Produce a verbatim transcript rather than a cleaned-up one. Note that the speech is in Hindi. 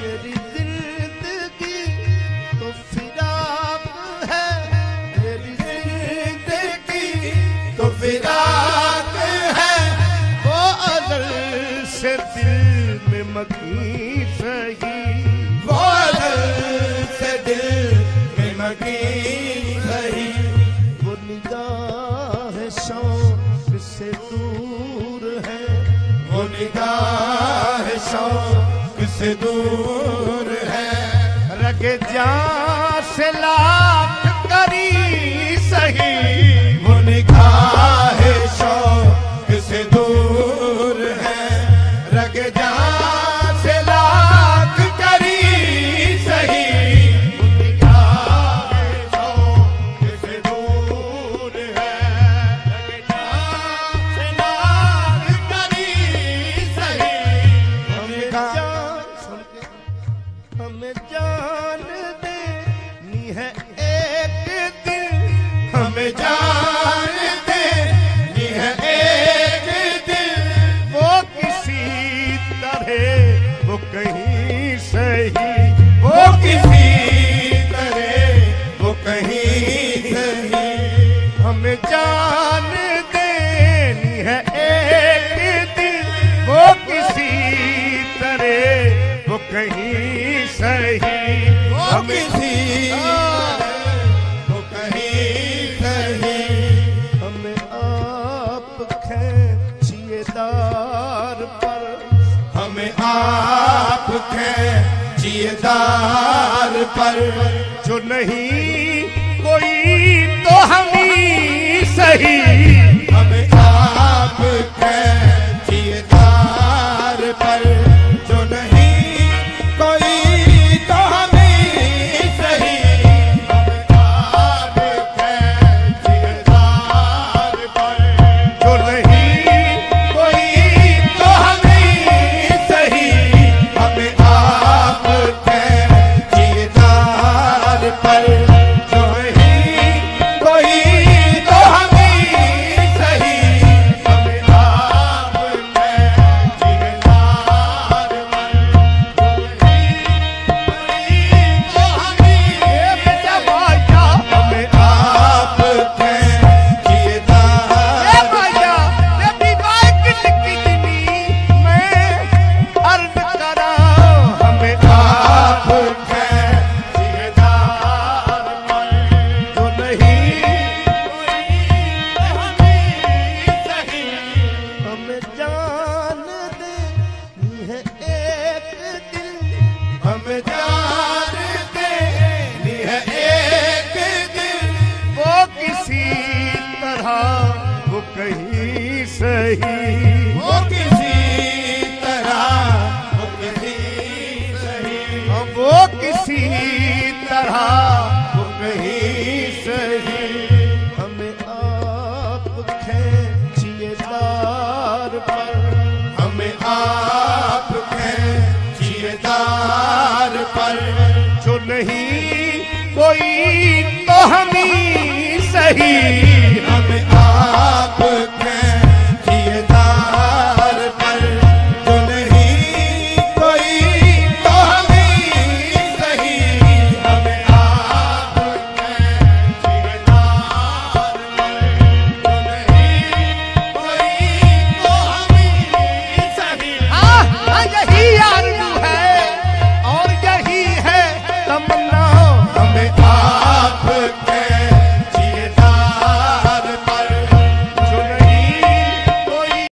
मेरी जिंदगी तो फिराक है, मेरी जिंदगी तो फिराक है, वो अज़ल से दिल में मकी सही, वो अज़ल से दिल में मकी सही। वो निगाह शौक से दूर है, वो निगाह शौक से दूर है, रगे जान से लाख करी सही, वो निगाह शौक से दूर है, रगे जान से लाख करी सही, वो निगाह शौक से दूर है, रगे जान से लाख करी सही। हमें जान सुन के हमें जान देनी है एक दिन, हमें जान देनी है एक दिन, वो किसी तरह वो कहीं सही, वो किसी तरह वो कहीं सही। हमें जान देनी है एक दिन, वो किसी तरह वो कहीं सही, वो किसी वो कहीं सही। हमें आप खींचिए दार पर, हमें आप खींचिए दार पर, जो नहीं कोई तो हम ही सही, हमें आप खींचिए दार पर, जो नहीं कोई तो हम ही सही, हमें आप खींचिए दार पर, जो नहीं कोई तो हम ही सही, हमें आप खींचिए दार पर, जो नहीं कोई तो हम ही सही, हमें आप खींचिए दार पर, जो नहीं कोई तो हम ही बेटा भाइया, हमें आप खींचिए दार भाइया। नबी बाइक लिखनी मैं अर्ज करा, हमें आप खींचिए दार पर, जो नहीं कोई हमें जान देनी है एक दिन, हमें जान देनी है एक दिन, वो किसी तरह वो कहीं सही, वो किसी तरह वो किसी सही, वो किसी तरह वो कहीं सही। हमें आप खींचिए दार पर, हमें आप खींचिए दार पर, जो नहीं कोई तो हम ही सही,